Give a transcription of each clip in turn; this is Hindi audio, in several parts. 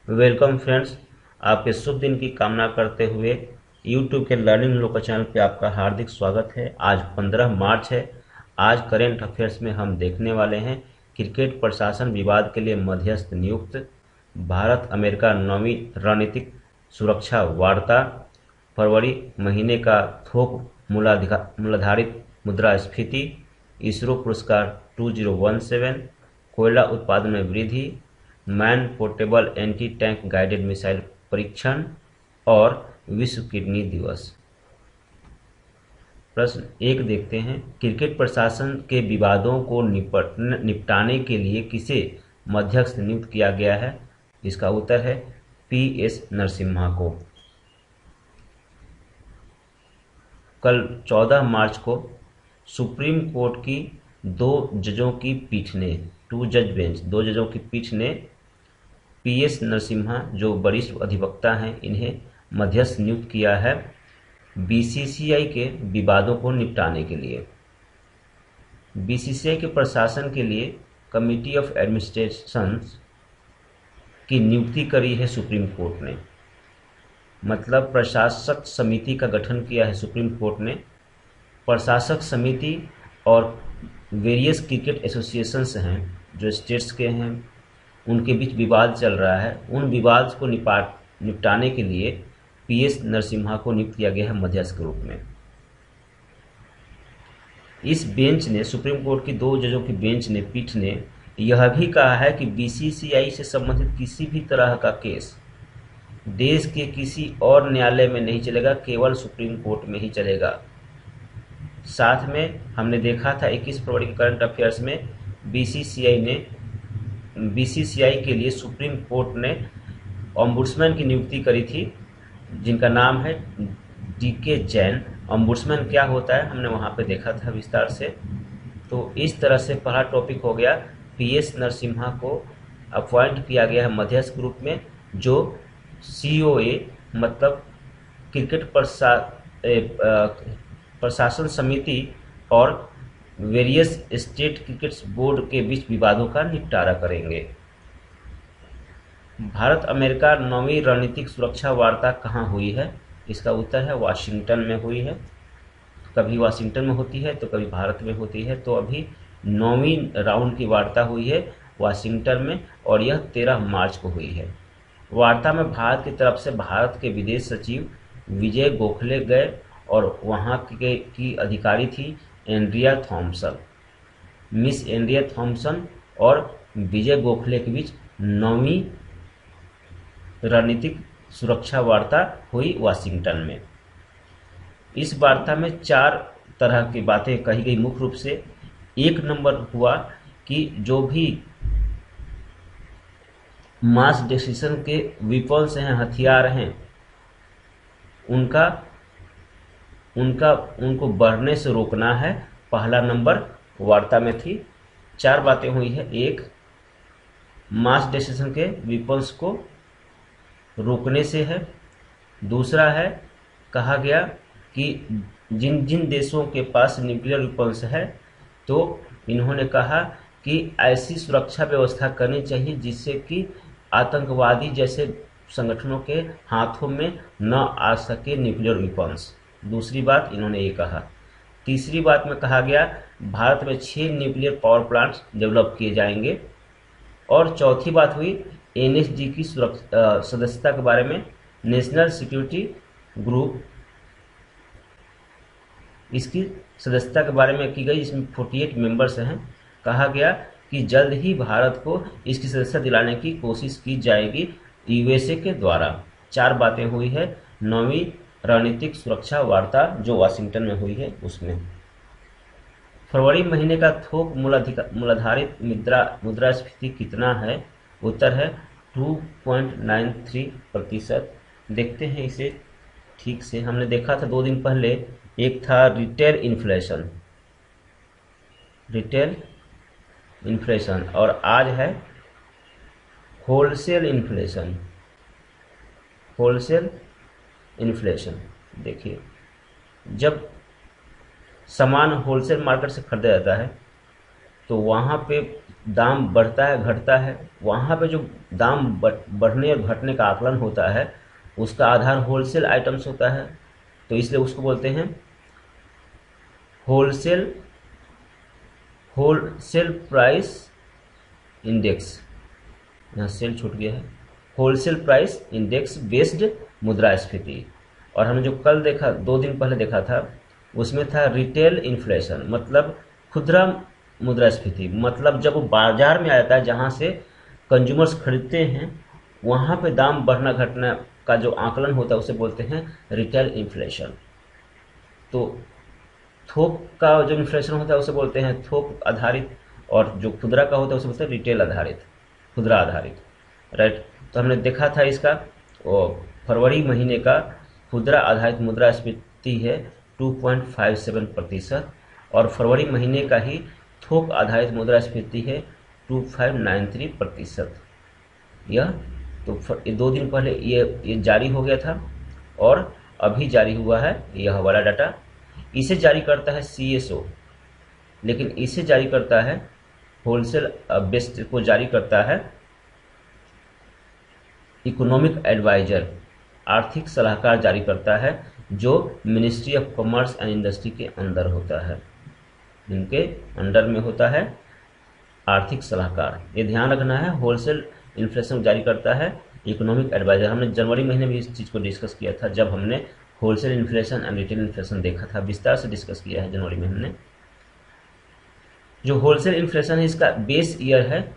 वेलकम फ्रेंड्स, आपके शुभ दिन की कामना करते हुए YouTube के लर्निंग लोकल चैनल पे आपका हार्दिक स्वागत है। आज 15 मार्च है। आज करेंट अफेयर्स में हम देखने वाले हैं क्रिकेट प्रशासन विवाद के लिए मध्यस्थ नियुक्त, भारत अमेरिका नौवीं रणनीतिक सुरक्षा वार्ता, फरवरी महीने का थोक मूल्याधारित मुद्रास्फीति, इसरो पुरस्कार 2017, कोयला उत्पादन में वृद्धि, man portable anti tank guided missile परीक्षण और विश्व किडनी दिवस। प्रश्न एक देखते हैं, क्रिकेट प्रशासन के विवादों को निपटाने के लिए किसे मध्यस्थ नियुक्त किया गया है? इसका उत्तर है PS नरसिम्हा को। कल 14 मार्च को सुप्रीम कोर्ट की दो जजों की पीठ ने दो जजों की पीठ ने PS नरसिम्हा, जो वरिष्ठ अधिवक्ता हैं, इन्हें मध्यस्थ नियुक्त किया है BCCI के विवादों को निपटाने के लिए। BCCI के प्रशासन के लिए कमिटी ऑफ एडमिनिस्ट्रेशन की नियुक्ति करी है सुप्रीम कोर्ट ने। मतलब प्रशासक समिति का गठन किया है सुप्रीम कोर्ट ने। प्रशासक समिति और वेरियस क्रिकेट एसोसिएशंस हैं जो स्टेट्स के हैं, उनके बीच विवाद चल रहा है। उन विवाद को निपटाने के लिए PS नरसिम्हा को नियुक्त किया गया है मध्यस्थ के रूप में। इस बेंच ने, सुप्रीम कोर्ट की दो जजों की पीठ ने यह भी कहा है कि BCCI से संबंधित किसी भी तरह का केस देश के किसी और न्यायालय में नहीं चलेगा, केवल सुप्रीम कोर्ट में ही चलेगा। साथ में हमने देखा था 21 फरवरी के करंट अफेयर्स में BCCI के लिए सुप्रीम कोर्ट ने ओम्बुड्समैन की नियुक्ति करी थी, जिनका नाम है DK जैन। ओम्बुड्समैन क्या होता है हमने वहां पे देखा था विस्तार से। तो इस तरह से पहला टॉपिक हो गया, PS नरसिम्हा को अपॉइंट किया गया है मध्यस्थ के रूप में, जो COA मतलब क्रिकेट प्रशासन समिति और वेरियस स्टेट क्रिकेट बोर्ड के बीच विवादों का निपटारा करेंगे। भारत अमेरिका नौवीं रणनीतिक सुरक्षा वार्ता कहाँ हुई है? इसका उत्तर है वाशिंगटन में हुई है। कभी वाशिंगटन में होती है तो कभी भारत में होती है। तो अभी 9वीं राउंड की वार्ता हुई है वाशिंगटन में, और यह 13 मार्च को हुई है। वार्ता में भारत की तरफ से भारत के विदेश सचिव विजय गोखले गए और वहां की अधिकारी थी Andrea Thomson. Miss Andrea Thomson और विजय गोखले के बीच 9वीं रणनीतिक सुरक्षा वार्ता हुई वाशिंगटन में। इस वार्ता में 4 तरह की बातें कही गई मुख्य रूप से। एक नंबर हुआ कि जो भी मास डिस्ट्रक्शन के वेपन्स हैं, हथियार हैं, उनको बढ़ने से रोकना है। पहला नंबर वार्ता में थी। 4 बातें हुई है। एक, मास डिस्ट्रक्शन के वेपन्स को रोकने से है। दूसरा है, कहा गया कि जिन जिन देशों के पास न्यूक्लियर वेपन्स है, तो इन्होंने कहा कि ऐसी सुरक्षा व्यवस्था करनी चाहिए जिससे कि आतंकवादी जैसे संगठनों के हाथों में न आ सके न्यूक्लियर वेपन्स। दूसरी बात इन्होंने ये कहा। तीसरी बात में कहा गया भारत में 6 न्यूक्लियर पावर प्लांट्स डेवलप किए जाएंगे। और चौथी बात हुई NSG की सदस्यता के बारे में, नेशनल सिक्योरिटी ग्रुप, इसकी सदस्यता के बारे में की गई, जिसमें 48 मेंबर्स हैं। कहा गया कि जल्द ही भारत को इसकी सदस्यता दिलाने की कोशिश की जाएगी USA के द्वारा। 4 बातें हुई है 9वीं रणनीतिक सुरक्षा वार्ता जो वाशिंगटन में हुई है उसमें। फरवरी महीने का थोक मूल्याधारित मुद्रास्फीति कितना है? उत्तर है 2.93%। देखते हैं इसे ठीक से। हमने देखा था 2 दिन पहले, एक था रिटेल इन्फ्लेशन और आज है होलसेल इन्फ्लेशन। देखिए, जब सामान होलसेल मार्केट से खरीदा जाता है तो वहाँ पे दाम बढ़ता है घटता है, वहाँ पे जो दाम बढ़ने और घटने का आकलन होता है उसका आधार होलसेल आइटम्स होता है, तो इसलिए उसको बोलते हैं होलसेल होलसेल प्राइस इंडेक्स। यहाँ सेल छूट गया है। होलसेल प्राइस इंडेक्स बेस्ड मुद्रास्फीति। और हमने जो कल देखा, 2 दिन पहले देखा था, उसमें था रिटेल इन्फ्लेशन, मतलब खुदरा मुद्रास्फीति, मतलब जब वो बाजार में आ जाता है जहाँ से कंज्यूमर्स खरीदते हैं वहाँ पे दाम बढ़ना घटना का जो आकलन होता है उसे बोलते हैं रिटेल इन्फ्लेशन। तो थोक का जो इन्फ्लेशन होता है उसे बोलते हैं थोक आधारित, और जो खुदरा का होता है उसे बोलते हैं रिटेल आधारित, खुदरा आधारित, राइट। तो हमने देखा था इसका, फरवरी महीने का खुदरा आधारित मुद्रास्फीति है 2.57%, और फरवरी महीने का ही थोक आधारित मुद्रास्फीति है 2593%। यह तो 2 दिन पहले ये जारी हो गया था और अभी जारी हुआ है यह वाला डाटा। इसे जारी करता है CSO, लेकिन इसे जारी करता है होलसेल बेस्ड को जारी करता है इकोनॉमिक एडवाइजर, आर्थिक सलाहकार जारी करता है, जो ministry of commerce and industry के अंदर होता है, इनके अंडर में होता है आर्थिक सलाहकार। ये ध्यान रखना है, होलसेल इन्फ्लेशन जारी करता है इकोनॉमिक एडवाइजर। हमने जनवरी महीने में इस चीज़ को डिस्कस किया था जब हमने wholesale inflation and retail inflation देखा था, विस्तार से डिस्कस किया है जनवरी में हमने। जो होलसेल इन्फ्लेशन है इसका बेस ईयर है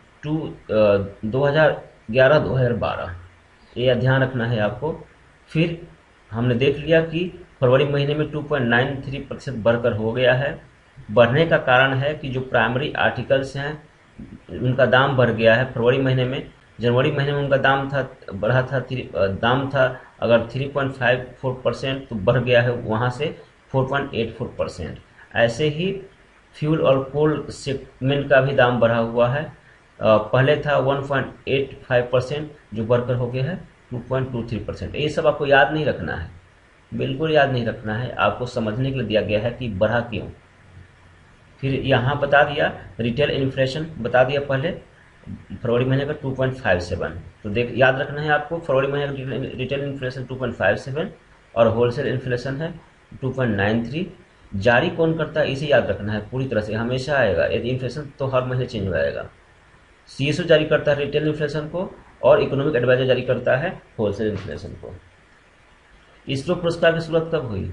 2011-2012, ये ध्यान रखना है आपको। फिर हमने देख लिया कि फरवरी महीने में 2.93% बढ़कर हो गया है। बढ़ने का कारण है कि जो प्राइमरी आर्टिकल्स हैं उनका दाम बढ़ गया है फरवरी महीने में। जनवरी महीने में उनका दाम था बढ़ा था, दाम था अगर 3.54%, तो बढ़ गया है वहाँ से 4.84%। ऐसे ही फ्यूल और कोल सेगमेंट का भी दाम बढ़ा हुआ है। पहले था 1.85% जो बढ़कर हो गया है 2.23%। ये सब आपको याद नहीं रखना है, बिल्कुल याद नहीं रखना है, आपको समझने के लिए दिया गया है कि बढ़ा क्यों। फिर यहाँ बता दिया रिटेल इन्फ्लेशन, बता दिया पहले फरवरी महीने का 2.57, तो देख याद रखना है आपको, फरवरी महीने का रिटेल इन्फ्लेशन 2.57 और होलसेल इन्फ्लेशन है 2.93। जारी कौन करता है इसे याद रखना है पूरी तरह से, हमेशा आएगा, यदि इन्फ्लेशन तो हर महीने चेंज हो जाएगा। CSO जारी करता है रिटेल इन्फ्लेशन को और इकोनॉमिक एडवाइजर जारी करता है होलसेल इन्फ्लेशन को। इसरो पुरस्कार की शुरुआत कब हुई?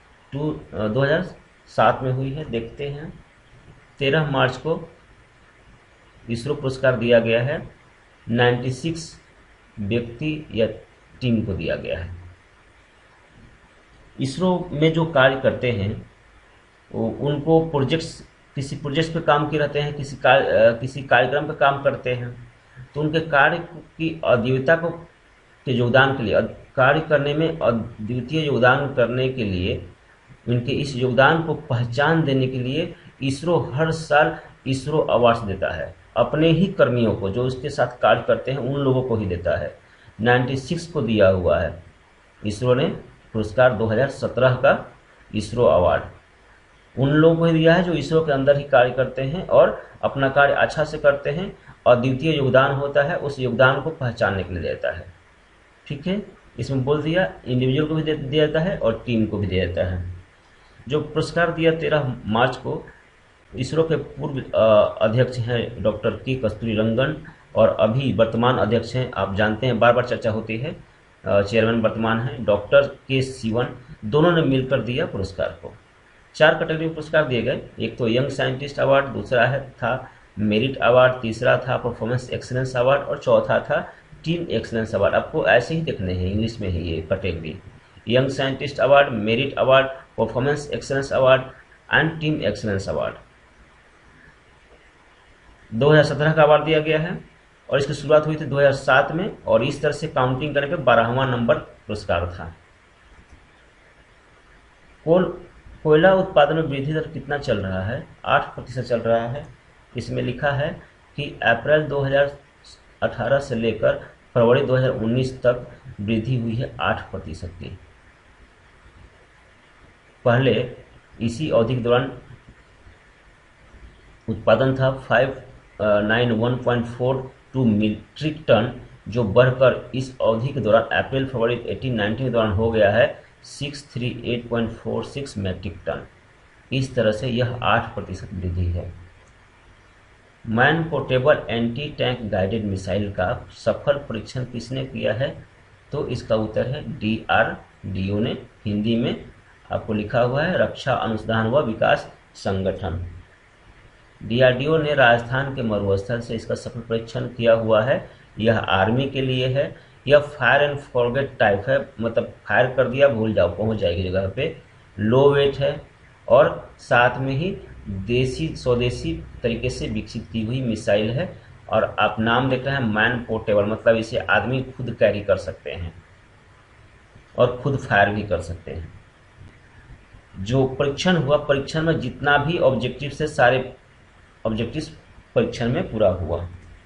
2007 में हुई है। देखते हैं, 13 मार्च को इसरो पुरस्कार दिया गया है, 96 व्यक्ति या टीम को दिया गया है। इसरो में जो कार्य करते हैं उनको प्रोजेक्ट्स, किसी प्रोजेक्ट पे काम किए रहते हैं, किसी कार्यक्रम पे काम करते हैं, तो उनके कार्य की अद्वितीयता के योगदान के लिए, कार्य करने में अद्वितीय योगदान करने के लिए, उनके इस योगदान को पहचान देने के लिए इसरो हर साल इसरो अवार्ड्स देता है अपने ही कर्मियों को, जो उसके साथ कार्य करते हैं उन लोगों को ही देता है। 96 को दिया हुआ है इसरो ने पुरस्कार, 2017 का इसरो अवार्ड उन लोगों को ही दिया है जो इसरो के अंदर ही कार्य करते हैं और अपना कार्य अच्छा से करते हैं, और द्वितीय योगदान होता है उस योगदान को पहचानने के लिए देता है। ठीक है, इसमें बोल दिया इंडिविजुअल को भी दिया जाता है और टीम को भी दिया जाता है। जो पुरस्कार दिया 13 मार्च को, इसरो के पूर्व अध्यक्ष हैं डॉक्टर के कस्तूरीरंगन, और अभी वर्तमान अध्यक्ष हैं, आप जानते हैं बार बार चर्चा होती है, चेयरमैन वर्तमान हैं डॉक्टर के सिवन, दोनों ने मिलकर दिया पुरस्कार को। 4 कैटेगरी में पुरस्कार दिए गए, एक तो यंग साइंटिस्ट अवार्ड, दूसरा था मेरिट अवार्ड, तीसरा था परफॉर्मेंस एक्सीलेंस अवार्ड और चौथा था टीम एक्सीलेंस अवार्ड। आपको ऐसे ही देखने हैं, इंग्लिश में ही ये category, young scientist award, merit award, performance excellence award and team excellence award. 2017 का अवार्ड दिया गया है और इसकी शुरुआत हुई थी 2007 में, और इस तरह से काउंटिंग करने पे 12वां नंबर पुरस्कार था। कोयला उत्पादन में वृद्धि दर कितना चल रहा है? 8% चल रहा है। इसमें लिखा है कि अप्रैल 2018 से लेकर फरवरी 2019 तक वृद्धि हुई है 8% की। पहले इसी अवधि के दौरान उत्पादन था 591.42 मीट्रिक टन, जो बढ़कर इस अवधि के दौरान अप्रैल फरवरी 18-19 के दौरान हो गया है 638.46 मीट्रिक टन। इस तरह से यह 8% वृद्धि है। Man portable anti tank guided missile का सफल परीक्षण किसने किया है? तो इसका उत्तर है DRDO ने। हिंदी में आपको लिखा हुआ है रक्षा अनुसंधान व विकास संगठन। DRDO ने राजस्थान के मरुस्थल से इसका सफल परीक्षण किया हुआ है। यह आर्मी के लिए है। यह फायर एंड फॉरगेट टाइप है, मतलब फायर कर दिया भूल जाओ, पहुंच जाएगी जगह पे। लो वेट है और साथ में ही स्वदेशी तरीके से विकसित की हुई मिसाइल है। और आप नाम देख रहे हैं मैन पोर्टेबल, मतलब इसे आदमी खुद कैरी कर सकते हैं और खुद फायर भी कर सकते हैं। जो परीक्षण हुआ, परीक्षण में जितना भी ऑब्जेक्टिव से सारे ऑब्जेक्टिव परीक्षण में पूरा हुआ।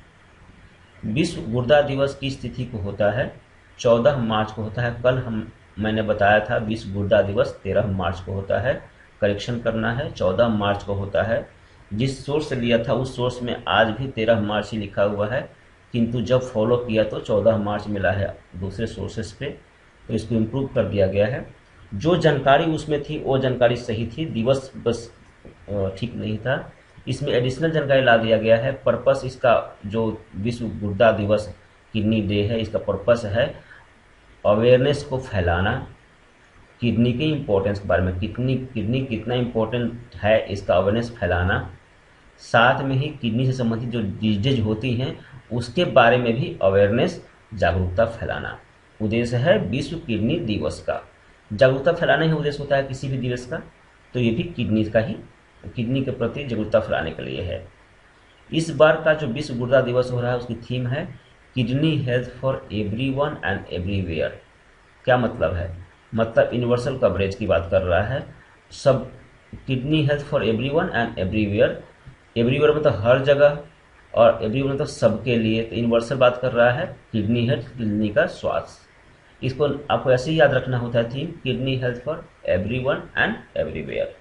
विश्व गुर्दा दिवस किस तिथि को होता है? 14 मार्च को होता है। कल मैंने बताया था विश्व गुर्दा दिवस 13 मार्च को होता है। करेक्शन करना है, 14 मार्च को होता है। जिस सोर्स से लिया था उस सोर्स में आज भी 13 मार्च ही लिखा हुआ है, किंतु जब फॉलो किया तो 14 मार्च मिला है दूसरे सोर्सेस पे, तो इसको इम्प्रूव कर दिया गया है। जो जानकारी उसमें थी वो जानकारी सही थी, दिवस बस ठीक नहीं था। इसमें एडिशनल जानकारी ला दिया गया है। पर्पस इसका जो विश्व गुर्दा दिवस किडनी डे है, इसका पर्पस है अवेयरनेस को फैलाना, किडनी के इम्पोर्टेंस के बारे में, किडनी कितना इम्पोर्टेंट है इसका अवेयरनेस फैलाना। साथ में ही किडनी से संबंधित जो डिजीज होती हैं उसके बारे में भी अवेयरनेस, जागरूकता फैलाना उद्देश्य है विश्व किडनी दिवस का। जागरूकता फैलाना ही उद्देश्य होता है किसी भी दिवस का, तो ये भी किडनी का ही, किडनी के प्रति जागरूकता फैलाने के लिए है। इस बार का जो विश्व गुर्दा दिवस हो रहा है उसकी थीम है kidney health for everyone and everywhere. क्या मतलब है? मतलब यूनिवर्सल कवरेज की बात कर रहा है। सब kidney health for everyone and everywhere, everywhere मतलब हर जगह और एवरीवन मतलब सबके लिए, तो यूनिवर्सल बात कर रहा है किडनी हेल्थ, किडनी का स्वास्थ्य। इसको आपको ऐसे ही याद रखना होता है theme, kidney health for everyone and everywhere.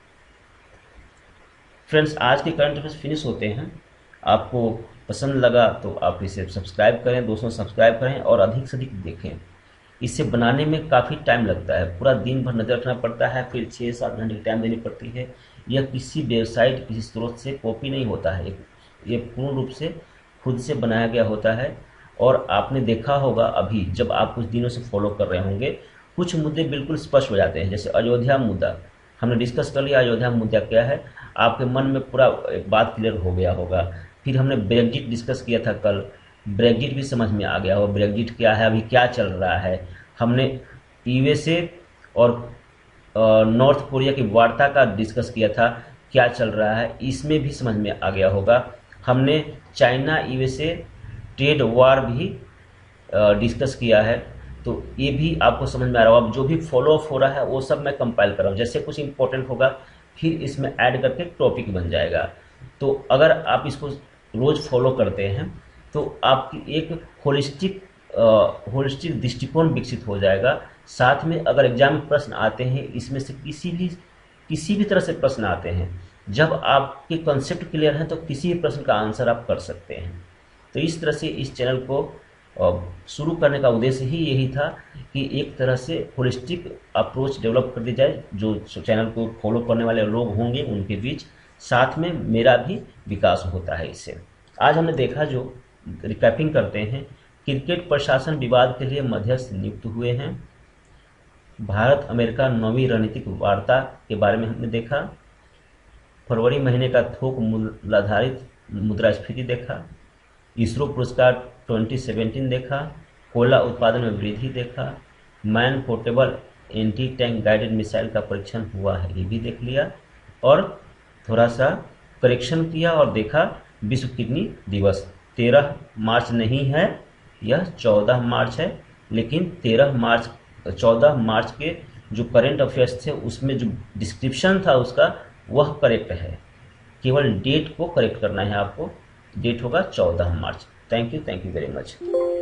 Friends, आज के करंट अफेयर्स फिनिश होते हैं। आपको पसंद लगा तो आप इसे सब्सक्राइब करें, दोस्तों सब्सक्राइब करें और अधिक से अधिक देखें। इसे बनाने में काफ़ी टाइम लगता है, पूरा दिन भर नजर रखना पड़ता है, फिर 6-7 घंटे की टाइम देनी पड़ती है। यह किसी वेबसाइट, किसी स्रोत से कॉपी नहीं होता है, ये पूर्ण रूप से खुद से बनाया गया होता है। और आपने देखा होगा अभी जब आप कुछ दिनों से फॉलो कर रहे होंगे, कुछ मुद्दे बिल्कुल स्पष्ट हो जाते हैं। जैसे अयोध्या मुद्दा हमने डिस्कस कर लिया, अयोध्या मुद्दा क्या है, आपके मन में पूरा एक बात क्लियर हो गया होगा। फिर हमने ब्रेग्जिट डिस्कस किया था कल, ब्रेग्जिट भी समझ में आ गया हो, ब्रेग्जिट क्या है, अभी क्या चल रहा है। हमने USA और नॉर्थ कोरिया की वार्ता का डिस्कस किया था, क्या चल रहा है, इसमें भी समझ में आ गया होगा। हमने चाइना USA ट्रेड वार भी डिस्कस किया है, तो ये भी आपको समझ में आ रहा होगा। अब जो भी फॉलो अप हो रहा है वो सब मैं कंपाइल कर रहा हूँ, जैसे कुछ इंपॉर्टेंट होगा फिर इसमें ऐड करके टॉपिक बन जाएगा। तो अगर आप इसको रोज फॉलो करते हैं तो आपकी एक होलिस्टिक दृष्टिकोण विकसित हो जाएगा। साथ में अगर एग्जाम में प्रश्न आते हैं, इसमें से किसी भी तरह से प्रश्न आते हैं, जब आपके कॉन्सेप्ट क्लियर है तो किसी भी प्रश्न का आंसर आप कर सकते हैं। तो इस तरह से इस चैनल को शुरू करने का उद्देश्य ही यही था कि एक तरह से होलिस्टिक अप्रोच डेवलप कर दी जाए, जो चैनल को फॉलो करने वाले लोग होंगे उनके बीच, साथ में मेरा भी विकास होता है इससे। आज हमने देखा, जो रिकैपिंग करते हैं, क्रिकेट प्रशासन विवाद के लिए मध्यस्थ नियुक्त हुए हैं। भारत अमेरिका 9वीं रणनीतिक वार्ता के बारे में हमने देखा। फरवरी महीने का थोक मूल्याधारित मुद्रास्फीति देखा। इसरो पुरस्कार 2017 देखा। कोयला उत्पादन में वृद्धि देखा। Man portable anti tank guided missile का परीक्षण हुआ है, ये भी देख लिया। और थोड़ा सा करेक्शन किया और देखा विश्व किडनी दिवस 13 मार्च नहीं है, यह 14 मार्च है। लेकिन 14 मार्च के जो करंट अफेयर्स थे उसमें जो डिस्क्रिप्शन था उसका वह करेक्ट है, केवल डेट को करेक्ट करना है आपको। डेट होगा 14 March. Thank you very much.